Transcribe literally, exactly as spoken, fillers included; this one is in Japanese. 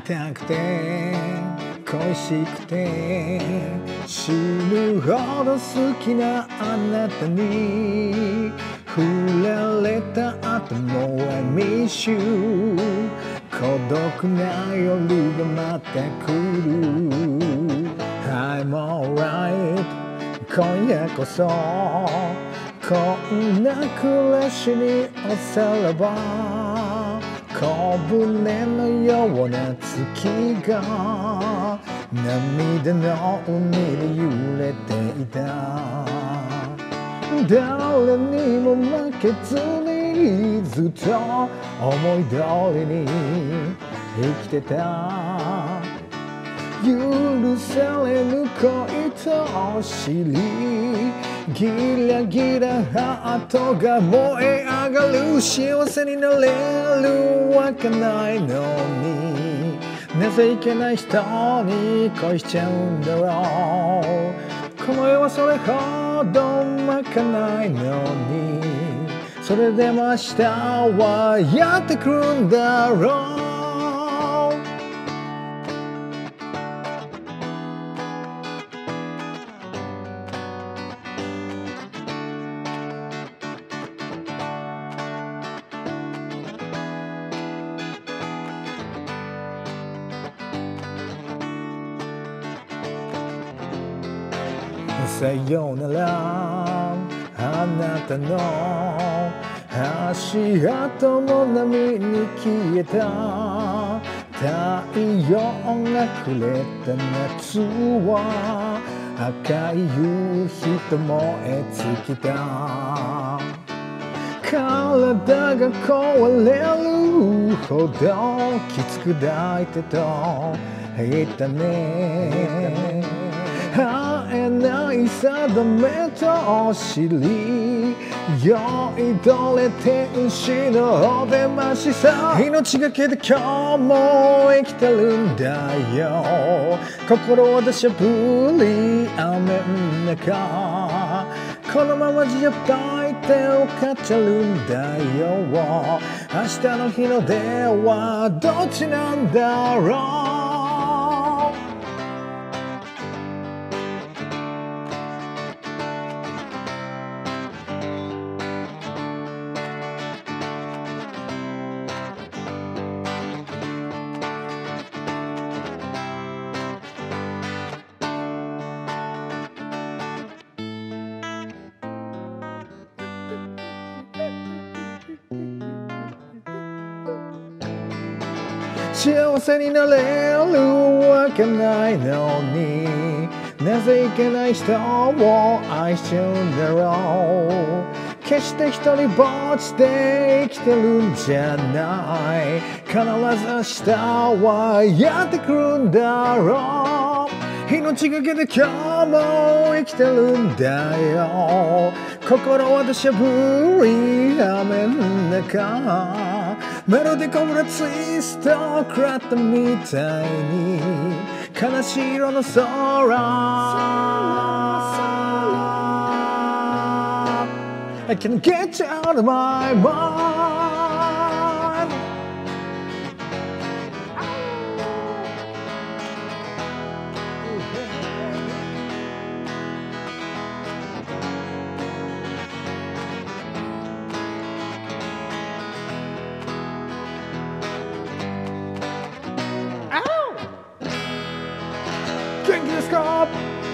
たくて恋しくて死ぬほど好きなあなたに振られた後も I miss you 孤独な夜がまた来る I'm alright 今夜こそこんな暮らしにおさらば小舟のような月が涙の海で揺れていた誰にも負けずにずっと思い通りに生きてた許されぬ恋と知りギラギラハートが燃え上がる幸せになれるわけないのになぜいけない人に恋しちゃうんだろうこの世はそれほどまかないのにそれでも明日はやってくるんだろうさよならあなたの足跡も波に消えた太陽がくれた夏は赤い夕日と燃え尽きた体が壊れるほどきつく抱いてと言ったね会えない定めと知り酔いどれ天使のお出ましさ命がけで今日も生きてるんだよ心は土砂降り雨の中このままじゃ抱いて分かっちゃうんだよ明日の日の出はどっちなんだろう幸せになれるわけないのになぜいけない人を愛しちゃうんだろう決して一人ぼっちで生きてるんじゃない必ず明日はやってくるんだろう命がけで今日も生きてるんだよ心は土砂降り雨の中メロディコブラツイスト食らったみたいに悲しい色の空 I can't get you out of my mind元気ですか